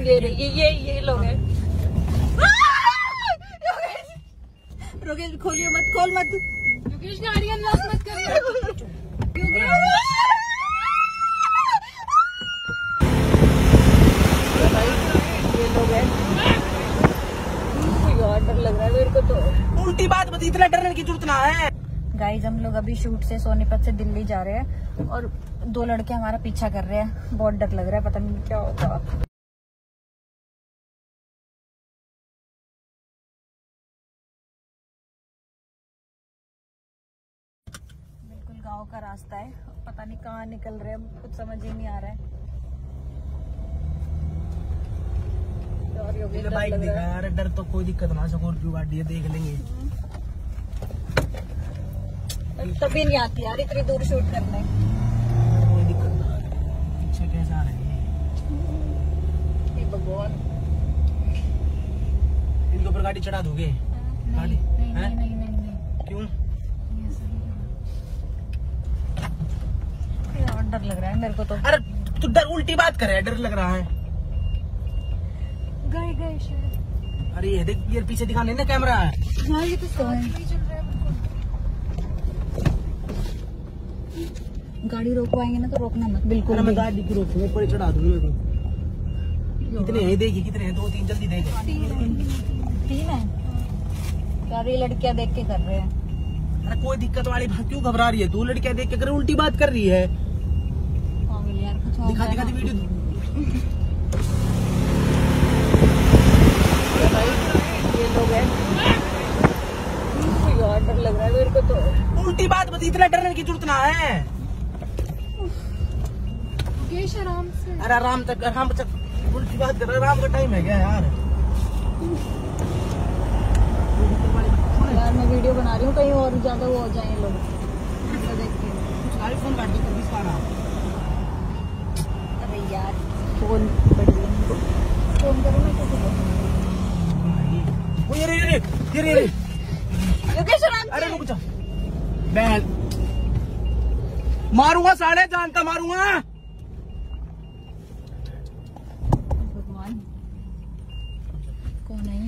ये लोग हैं। योगेश खोलिए मत, खोल मत। योगेश गाड़ी अनलॉक मत करिए। ये लोग हैं। यार डर लग रहा है मेरे को तो। उल्टी बात बता, इतना डरने की जरूरत ना है। गाइस हम लोग अभी शूट से सोनीपत से दिल्ली जा रहे हैं और 2 लड़के हमारा पीछा कर रहे हैं। बहुत डर लग रहा है, पता नहीं क्या होगा। बिल्कुल गांव का रास्ता है, पता नहीं कहाँ निकल रहे हैं, कुछ समझ ही नहीं आ रहा है। और बाइक दिखा यार, डर तो कोई दिक्कत ना, स्कॉर्पियो गाड़ी है, देख लेंगे। तभी नहीं आती यार इतनी दूर शूट करने। कोई दिक्कत ना, पीछे कैसे आ रहे हैं भगवान। इनके ऊपर गाड़ी चढ़ा दोगे? गाड़ी नहीं। क्यों? यार डर लग रहा है मेरे को तो। अरे तू डर, उल्टी बात कर रहा है, डर लग रहा है। गए शायद। अरे ये देख, ये पीछे दिखाने ना कैमरा है। हाँ ये तो गाड़ी रोकवाएंगे ना तो रोकना मत बिल्कुल। अरे मैं गाड़ी की रोकूंगा, ऊपर चढ़ा दूंगा मैं। कितने हैं देगी, कितने हैं? 2-3 जल्दी देखे। 3 है यार, ये लड़कियां देख के कर रहे हैं। अरे कोई दिक्कत वाली बात क्यों घबरा रही है तू? लड़कियां देख के कर, उल्टी बात कर रही है। यार कुछ दिखा वीडियो। ये लोग हैं। यार डर लग रहा है मेरे को तो। उल्टी बात बता, इतना डरने की जरूरत ना है। आराम से। अरे आराम तक उल्टी बात कर, आराम का टाइम है क्या यार? यार मैं वीडियो बना रही हूँ, कहीं और ज्यादा वो हो जाए लोग देख के। आईफोन काट दो, 20 अरे यार फोन फोन करो ना तो। ये अरे रुक जा, बहन मारूंगा, साले जान का मारूंगा। भगवान कौन है?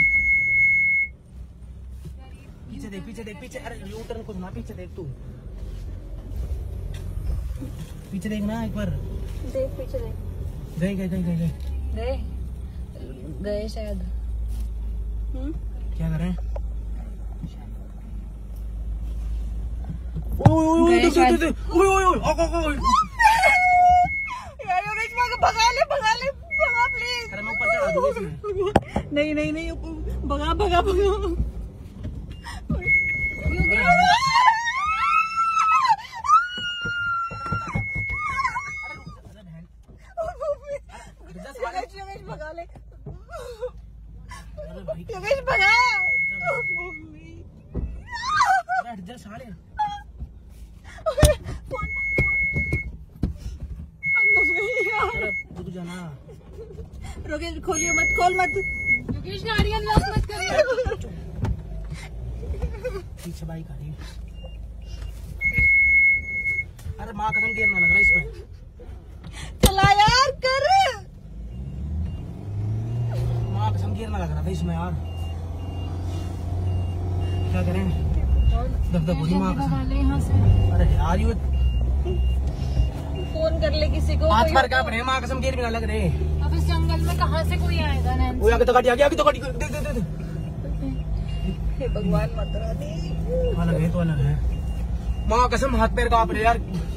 पीछे देख पीछे। अरे यू टर्न कुछ ना, पीछे देख तू, पीछे देखना एक बार। देख पीछे देख। गए शायद। क्या कर रहे हैं? भगा प्लीज। अरे मैं ऊपर चढ़ा दूंगा इसमें। नहीं भगा। योगेश भगा ले। योगेश भगा। हट जा साले। रुक जाना। योगेश खोलिए मत, खोल मत। योगेश गाड़ी अनलॉक मत करिए। पीछे बाइक आ रही है। अरे माँ कसम गिरना लग रहा है इसमें। चला यार कर। माँ कसम गिरना लग रहा था इसमें यार। क्या करें? दब होगी माँ कसम। अरे यार ये फोन कर ले किसी को। हाथ पर क्या पड़े? माँ कसम गिर भी ना लग रहे। अब इस जंगल में कहाँ से कोई आएगा? वो आगे तो गाड़ी आ गई, आगे तो गाड़ी दे। हे भगवान मत रानी। अलग है तो अलग है। माँ कसम हाथ पैर कांप रहे यार।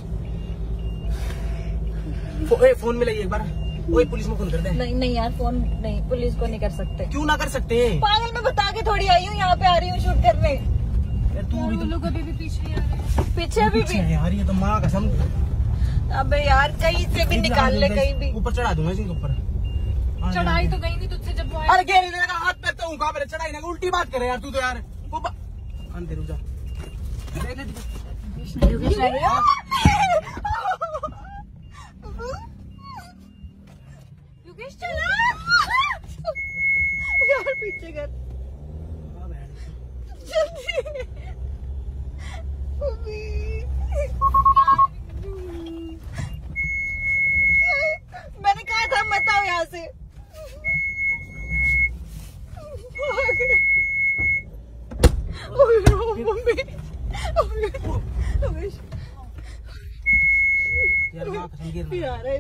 फोन मिला एक बार। वही पुलिस में फोन कर दे। नहीं यार फोन नहीं, पुलिस को नहीं कर सकते। क्यों ना कर सकते? पागल मैं बता के थोड़ी आई हूँ, यहाँ पे आ रही हूँ शूट करने। यार तू भी तो लोग अभी भी पीछे आ रहे हैं। पीछे भी यार, ये तो माँ कसम। अबे यार कहीं से भी निकाल ले, कहीं भी ऊपर चढ़ा दूंगा इनके ऊपर। चढ़ाई तो गई नहीं तुझसे जब वो अरे गेरी लगा हाथ पैर तो उनका पहले चढ़ाई ना, उल्टी बात करे यार तू तो यार। अंदर रुक जा। योगेश चला यार, पीछे कर जल्दी। मैंने कहा था मत आओ यहाँ से। आ रहा है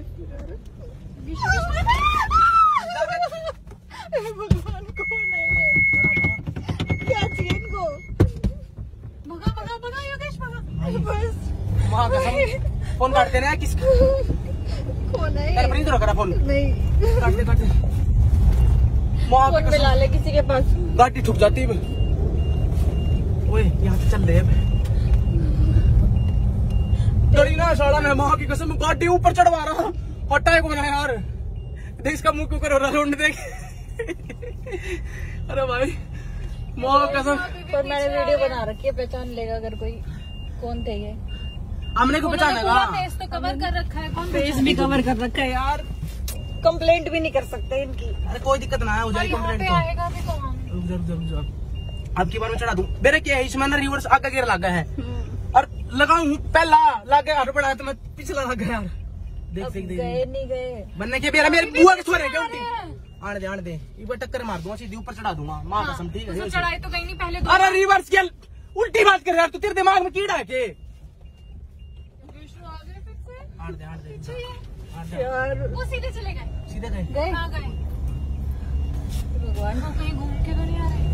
भगवान कौन है ये? क्या चाहिए इनको? भगा भगा भगा योगेश भगा बस। माँ कसम फोन काटते ना किसका कौन है? प्रिंस रखा फोन नहीं काटते काटते माँ फोन मिला ले किसी के पास। गाड़ी ठुक जाती है। ओए यहाँ से चल रहे हैं गड़ी ना साला मैं माँ की कसम गाड़ी ऊपर चढ़वा रहा हटा है को बना यार देख इसका मुंह क्यों कर रहा है देख अरे भाई माँ कसम पर मैंने वीडियो बना रखी है पहचान लेगा अगर कोई कौन थे ये। हमने को पहचानेगा फेस तो कवर कर रखा है कौन फेस भी कवर कर रखा है यार कंप्लेंट भी नहीं कर सकते इनकी। अरे कोई दिक्कत ना है हो जाएगी कंप्लेंट तो आएगा भी कौन? रुक अब की बार में चढ़ा दूं मेरे क्या है इसमें ना रिवर्स आगे गियर लगा है और लगाऊं पहला लागे हट पड़ा तो मैं पिछला लग गया यार देख देख देख गए नहीं गए बनने के मेरा मेरी बुआ के छोरे क्या उल्टी आने दे एक बार टक्कर मार दूंगा सीधी ऊपर चढ़ा दूंगा माँ कसम ठीक है चढ़ाई तो कहीं नहीं पहले अरे रिवर्स गियर उल्टी बात कर यार तू तेरे दिमाग में कीड़ा है के यार वो सीधे चले गए सीधे गए कहाँ गए? भगवान को कहीं घूम के तो नहीं आ रहे?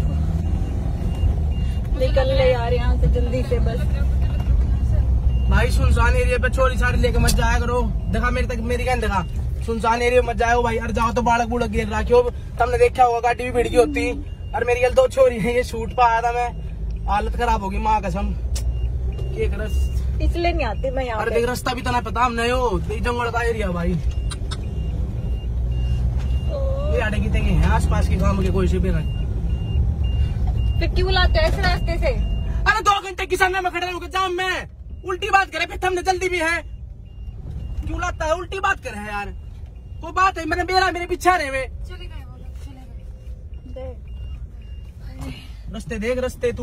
निकल ले यार यहाँ से जल्दी से बस। भाई सुनसान एरिया पे छोरी छाड़ी लेके मत जाया करो देखा मेरे तक मेरी कहने देखा सुनसान एरिया मत जाओ भाई और जाओ तो बालक बुड़क गिर रखियो तुमने देखा होगा गाड़ी भी भिड़ गई होती और मेरी गल 2 छोरी है ये शूट पे आया था मैं हालत खराब होगी माँ कसम इसलिए नहीं आती मैं यहाँ। अरे देख रास्ता भी तो ना पता हम नहीं हो जंगल का एरिया भाई ये आटे की है आस पास के गाँव के कोई से भी नहीं फिर क्यों लाते हो ऐसे रास्ते से? अरे 2 घंटे किसान में खड़े होकर जाम में उल्टी बात करे फिर हमने जल्दी भी है क्यों लाता है उल्टी बात करे है यार वो बात है मैंने मेरे पीछे रहे हुए चले गए रस्ते देख रस्ते तू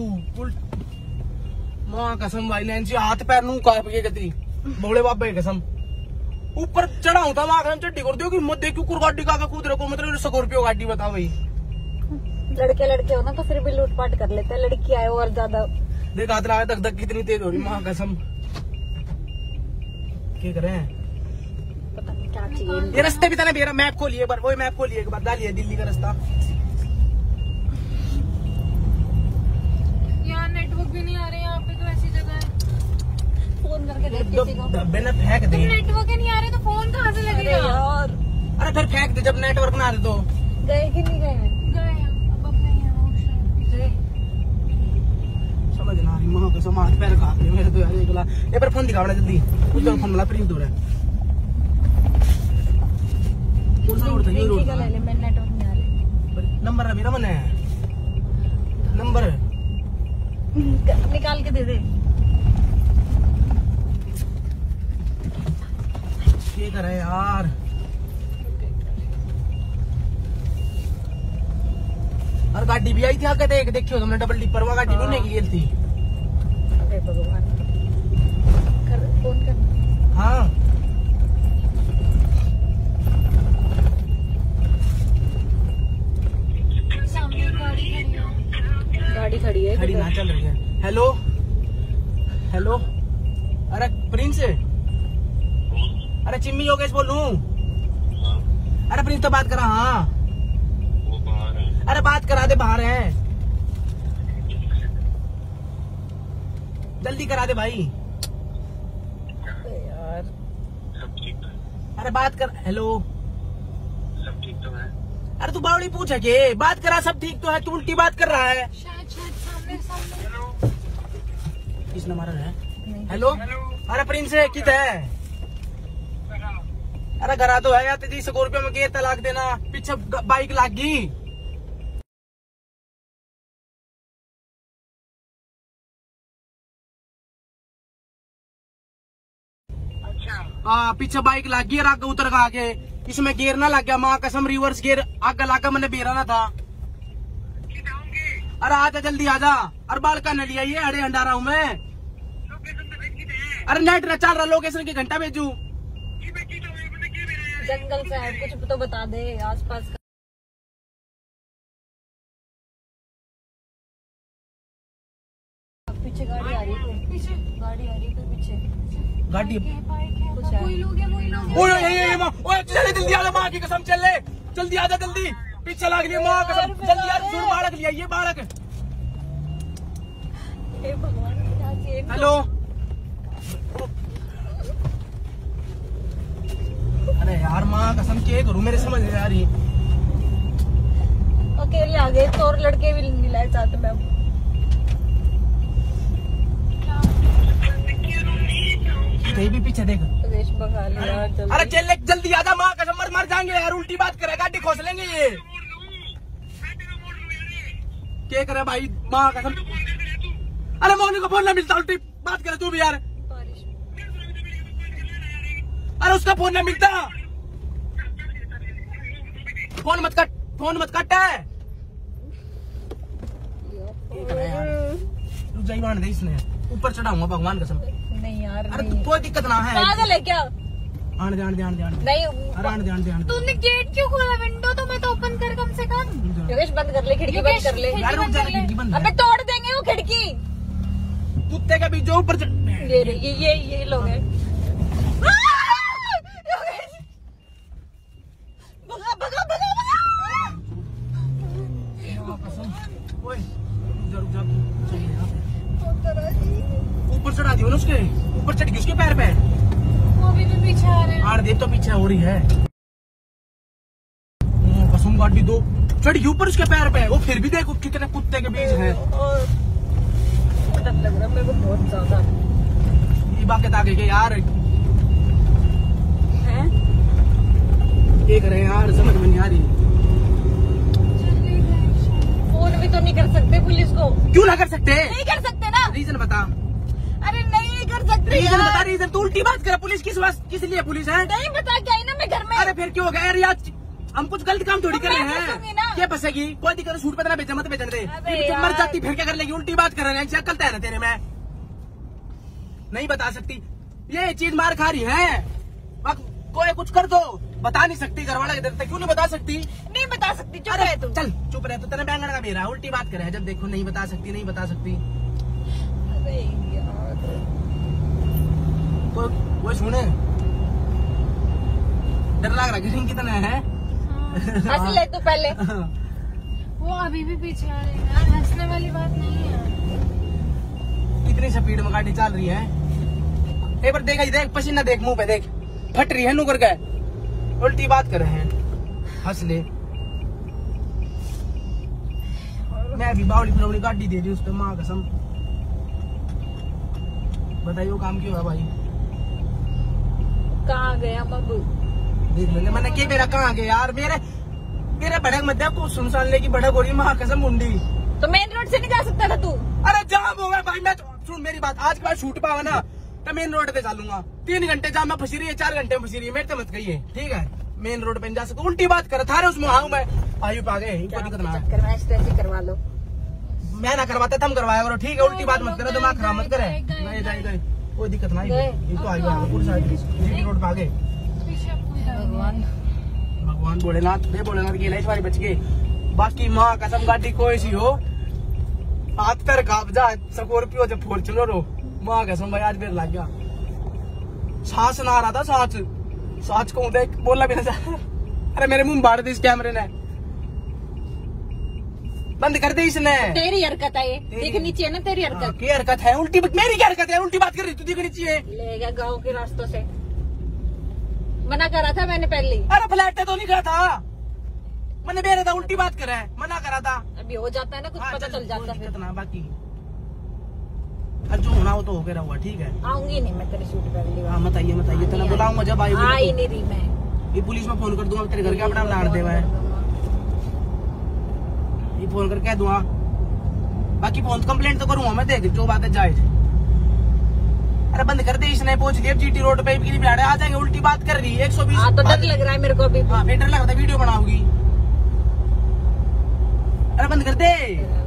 माँ कसम भाई लेन हाथ पैर नू गति बोले बाबे कसम ऊपर चढ़ाऊ था वहां चट्टी कर दो कि मत देखो गाड़ी का कूद रखो मतलब स्कॉर्पियो गाड़ी बताओ भाई लड़के हो ना तो फिर भी लूटपाट कर लेते हैं लड़की आए और ज्यादा देख हाथ लगा धक धक कितनी तेज हो रही माँ कसम क्या कर रहे हैं पता नहीं क्या चाहिए। ये रास्ते भी था ना मेरा मैप खोलिए एक बार वही मैप खोलिए एक बार डालिए दिल्ली का रास्ता यहाँ नेटवर्क भी नहीं आ रहे यहाँ पे तो ऐसी जगह है फोन करके देख किसी को डब्बे में फेंक दे नेटवर्क ही नहीं आ रहे तो फोन कहाँ से लगेगा यार। अरे फिर फेंक दे जब नेटवर्क ना आ रहे तो गए कि नहीं गए? गए अब अपने यहाँ समझ ना रही माँ कसम हाथ पैर काट रहे मेरे तो यार एक बार फोन दिखाओ ना जल्दी उसका फोन मिला प्रिंट हो रहा है कौन सा रोड था ये रोड ले ले मैं नेटवर्क नहीं आ रही नंबर है मेरा मन है नंबर निकाल के दे दे। ये कर रहे यार और गाड़ी भी आई थी आगे देख देखियो तुमने डबल डिपर वाला गाड़ी ढूंढने की गेल थी अरे भगवान कर फोन कर हाँ सामने गाड़ी खड़ी है खड़ी ना चल रही है हेलो हेलो अरे प्रिंस अरे चिम्मी योगेश बोलूं अरे प्रिंस तो बात करा हाँ अरे बात करा दे बाहर है जल्दी करा दे भाई यार अरे बात कर हेलो सब ठीक तो है अरे तू बावड़ी पूछा के बात करा सब ठीक तो है तू उल्टी बात कर रहा है शायद सामने किस नंबर है हेलो अरे प्रिंस है कित है अरे घरा तो है या 30 रुपये में के तलाक देना पीछे बाइक लाग गई हाँ पीछे बाइक लाग गई और आगे उतर का आगे इसमें गेयर ना लग गया माँ कसम रिवर्स गेयर आगे लागा मैंने बेरा ना था अरे आजा जल्दी आजा और बाल का न लिया ये अड़े अंडारा हूँ मैं अरे नेट चल रहा लोकेशन की घंटा भेजू जंगल से है कुछ तो बता दे आसपास का। पीछे गाड़ी आ रही है गाड़ी आ रही है पीछे गाड़ी वही लोग है। ओए माँ, ओए चले जल्दी आ जा, माँ की कसम चल ले, जल्दी आ जा, जल्दी पीछे लग लिया माँ कसम, जल्दी आ जा, बालक लिया ये बालक। हे भगवान, क्या चाहिए इनको? हेलो, अरे यार माँ कसम क्या करूँ, मेरे समझ नहीं आ रही। अकेले आ गए तो और लड़के भी नहीं लाए साथ में। कहीं भी पीछे देख। रेश भगा ले यार जल्दी। अरे चल जल्दी आ जा, माँ कसम मर जाएंगे यार, उल्टी बात करे, गाड़ी खोस लेंगे ये। क्या करे भाई माँ कसम, अरे मोहनी को फोन ना मिलता, उल्टी बात करे तू भी यार। बारिश अरे उसका फोन ना मिलता, फोन मत कट है। तू जाई मान दे, इसने ऊपर चढ़ाऊंगा भगवान कसम। नहीं यार, अरे नहीं। कोई दिक्कत ना है, पागल है क्या? आने दे। नहीं, अरे आने दे। तूने गेट क्यों खोला? विंडो तो मैं तो ओपन कर कम से कम। योगेश बंद कर ले, खिड़की बंद कर ले। यार रुक जा, खिड़की बंद है। अबे तोड़ देंगे वो खिड़की। कुत्ते के बीच जो ऊपर ये लोग हैं। ऊपर चढ़ा दियो ना, उसके ऊपर चढ़ गई उसके पैर पे। वो भी पीछे आ रहे हैं। आर देव तो पीछे हो रही है। कसम गाड़ी दो चढ़ गई ऊपर उसके पैर पे, वो फिर भी देखो कितने कुत्ते के बीच है। डर लग रहा है मेरे को बहुत ज्यादा। ये बात आगे के यार हैं? ये करे यार, समझ में नहीं आ रही। फोन भी तो नहीं कर सकते पुलिस को? क्यों ना कर सकते? नहीं कर सकते ना। रीजन बता। अरे नहीं कर सकते रीजन यार। बता, रीजन। तू उल्टी बात कर, पुलिस किस लिए पुलिस है? नहीं बता क्या है ना, मैं घर में। अरे फिर क्यों हो गया यार, यार हम कुछ गलत काम थोड़ी कर रहे मैं फंसूंगी हैं। ना। क्या फंसेगी? कोई दिक्कत, सूट पे ना बेचा मत बेचने दे। अबे फिर तुम मर यार। जाती फिर क्या कर लेगी? उल्टी बात कर रहे हैं, चक्कर है ना तेरे में। नहीं बता सकती, ये चीज मार खा रही है। अब कोई कुछ कर दो, बता नहीं सकती, घर वाला कहते क्यों नहीं बता सकती? नहीं बता सकती, चुप अरे रह तू। चल चुप रहे, तो तेरे बैंगन का मेरा उल्टी बात करे, जब देखो नहीं बता सकती। अरे यार, तो वो सुने, डर लग रहा है कितना है। हंस ले तू पहले। वो अभी भी पीछे आ रहे हैं यार, हंसने वाली बात नहीं है। कितनी स्पीड में गाड़ी चल रही है। एक बार देख, पसीना देख, मुंह पे देख, फट रही है नुकर का, उल्टी बात कर रहे हैं। हंस ले। मैं अभी बावली फिरौली गाड़ी दे रही उस पर, माँ कसम। बताइए वो काम क्यों है भाई? कहाँ गया बाबू? देख लेंगे मैंने क्या मेरा कहाँ गया यार, मेरे भड़क मत दे, कुछ सुनसान लेकी भड़क हो रही है, माँ कसम मुंडी। तो मेन रोड से नहीं जा सकता था तू? अरे जाम हो गया भाई, मैं सुन मेरी बात, आज के बाद छूट पावा ना तो मेन रोड पे चलूंगा। 3 घंटे जाम में फंसी रही है, 4 घंटे में फंसी रही है, मेरे तो मत कहिए ठीक है। मेन रोड पे नहीं जा सकता, उल्टी बात कर थारे उसमें आऊँ मैं। आयु पा गए, इनको दिक्कत ना है। करवा स्ट्रेच करवा लो। मैं ना करवाते तुम करवाया करो, ठीक है। उल्टी बात मत करो, दिमाग खराब मत करे। नहीं गए कोई दिक्कत नहीं, ये तो आयु पूरी साइड रोड पे आ गए। भगवान भगवान भोलेनाथ की लाइफ हमारी बच गई। बाकी माँ कसम गाड़ी कोई सी हो, हाथ पैर कांप जा, स्कॉर्पियो जब फॉर्च्यूनर हो, माँ कसम भाई आज फिर लग गया। सांस ना आ रहा था, सांस को देख बोला भी ना जा। अरे मेरे मुंह बाढ़ दी इस कैमरे ने, बंद कर दी इसने। तेरी हरकत है ये, दिखनी चाहिए ना तेरी हरकत। क्या हरकत है? उल्टी मेरी क्या हरकत है? उल्टी बात कर रही तू, दिखनी चाहिए। ले गया गाँव के रास्तों से, मना करा था मैंने पहले ही। अरे फ्लैट तो नहीं कहा था मैंने, मेरे था उल्टी बात करे, मना करा था। अभी हो जाता है ना कुछ, पता चल जाता है। कितना बाकी जो होना वो तो हो गया हुआ, ठीक है। आऊंगी नहीं मैं तेरे शूट पहली बार। हाँ मत आइए तेना बुलाऊंगा जब आई। आ ही नहीं रही मैं। ये पुलिस में फोन कर दूंगा, तेरे घर के अपना लाड़ देवा है, ये फोन कर कह दूंगा। बाकी फोन कंप्लेंट तो करूंगा मैं, देख जो बात है जाए। अरे बंद कर दे इसने, पहुंच गए जीटी रोड पे, आ जाएंगे। उल्टी बात कर रही है 120। हाँ तो डर लग रहा है मेरे को अभी। हाँ फिर डर लग रहा था, वीडियो बनाओगी। अरे बंद कर दे।